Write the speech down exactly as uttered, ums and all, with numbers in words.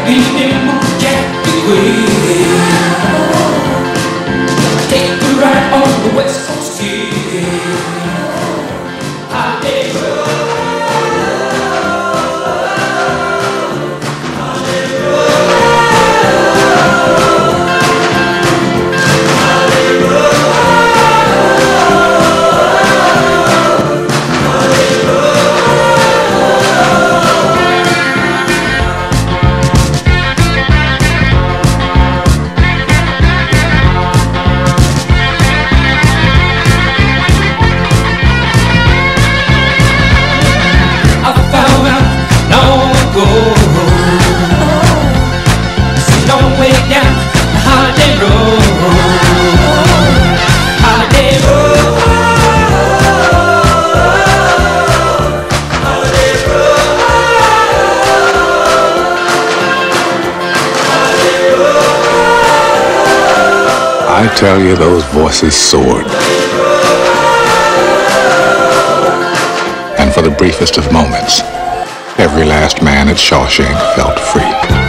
Leaning on Jackie Way. Take a ride on the West Coast Kid. Holiday road. Holiday road. Holiday road. Holiday road. I tell you, those voices soared. And for the briefest of moments, every last man at Shawshank felt free.